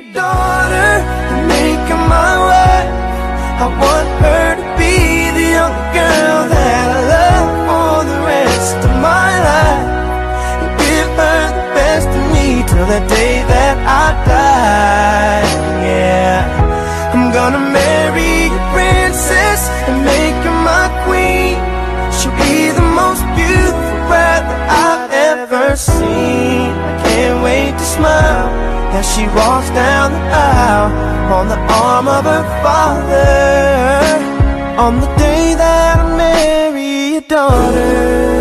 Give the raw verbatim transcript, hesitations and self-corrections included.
daughter and make her my wife. I want her to be the young girl that I love for the rest of my life, and give her the best of me till the day that I die. Yeah, I'm gonna marry a princess and make her my queen. She'll be the most beautiful bride that I've ever seen. I can't wait to smile as she walks down the aisle on the arm of her father, on the day that I marry your daughter.